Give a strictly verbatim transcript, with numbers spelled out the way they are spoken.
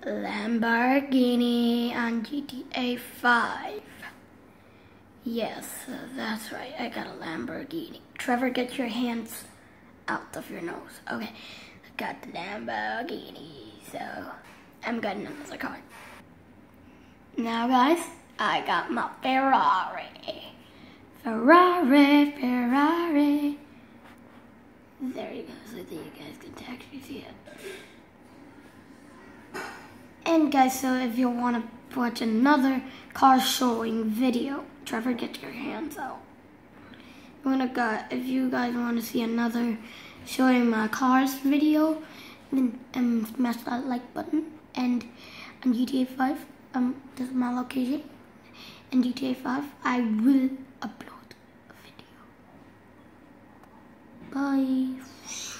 Lamborghini on G T A five. Yes, that's right. I got a Lamborghini. Trevor, get your hands out of your nose. Okay, I got the Lamborghini, so I'm getting another car. Now, guys, I got my Ferrari. Ferrari, Ferrari. There you go, so that you guys can actually see it. And guys, so if you want to watch another car showing video, Trevor, get your hands out. You wanna go, if you guys want to see another showing my cars video, then um, smash that like button. And on G T A five, um, this is my location. In G T A five, I will upload a video. Bye.